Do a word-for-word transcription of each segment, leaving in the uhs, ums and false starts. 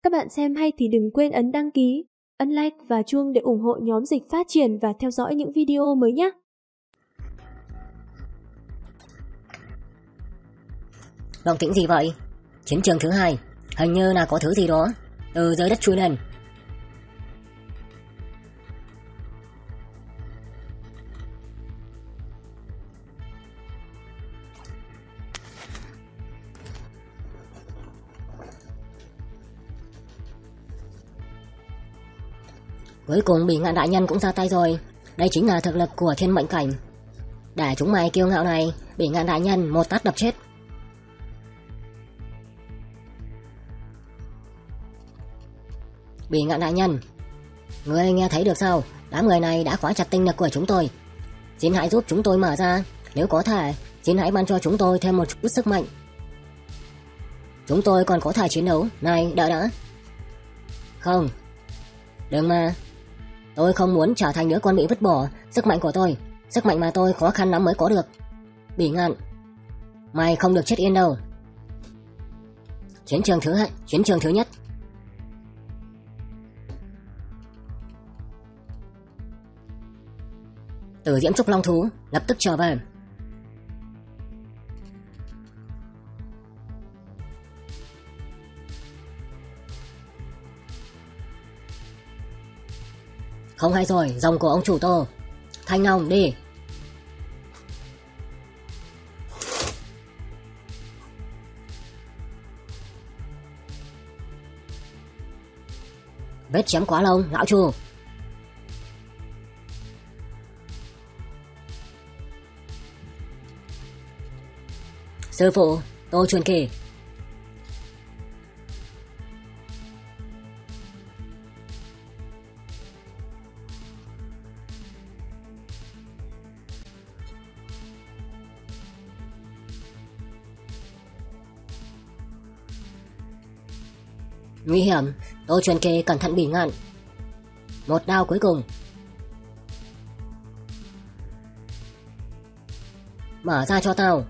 Các bạn xem hay thì đừng quên ấn đăng ký, ấn like và chuông để ủng hộ nhóm Dịch Phát Triển và theo dõi những video mới nhé. Động tĩnh gì vậy? Chiến trường thứ hai, hình như là có thứ gì đó từ dưới đất chui lên. Cuối cùng Bỉ Ngạn đại nhân cũng ra tay rồi. Đây chính là thực lực của thiên mệnh cảnh. Để chúng mày kiêu ngạo này, Bỉ Ngạn đại nhân một tát đập chết. Bỉ Ngạn đại nhân, ngươi nghe thấy được sao? Đám người này đã khóa chặt tinh lực của chúng tôi. Xin hãy giúp chúng tôi mở ra. Nếu có thể, xin hãy ban cho chúng tôi thêm một chút sức mạnh. Chúng tôi còn có thể chiến đấu. Này, đợi đã. Không, đừng mà. Tôi không muốn trở thành đứa con bị vứt bỏ. Sức mạnh của tôi, sức mạnh mà tôi khó khăn lắm mới có được. Bỉ Ngạn, mày không được chết yên đâu. Chiến trường thứ hai, chiến trường thứ nhất. Tử Diễm Trúc Long Thú lập tức trở về. Không hay rồi, dòng của ông chủ Tô. Thanh Long đi. Vết chém quá lâu, lão chủ. Sư phụ, Tô truyền kỳ. Nguy hiểm, Tô truyền kỳ cẩn thận Bỉ Ngạn. Một đao cuối cùng. Mở ra cho tao.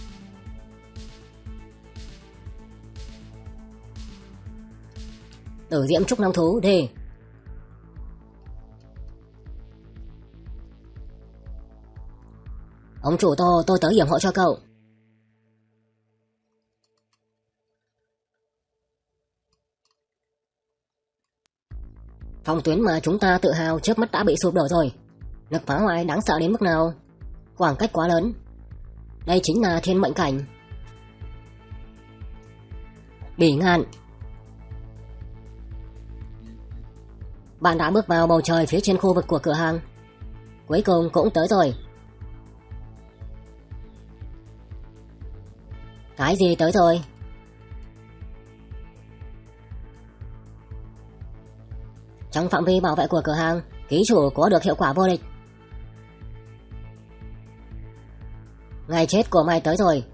Tử Diễm Trúc Long Thú đi. Ông chủ Tô, tôi tới yểm hộ cho cậu. Phòng tuyến mà chúng ta tự hào trước mắt đã bị sụp đổ rồi. Lực phá hoại đáng sợ đến mức nào? Khoảng cách quá lớn. Đây chính là thiên mệnh cảnh. Bỉ Ngạn, bạn đã bước vào bầu trời phía trên khu vực của cửa hàng. Cuối cùng cũng tới rồi. Cái gì tới rồi? Trong phạm vi bảo vệ của cửa hàng, ký chủ có được hiệu quả vô địch. Ngày chết của mày tới rồi.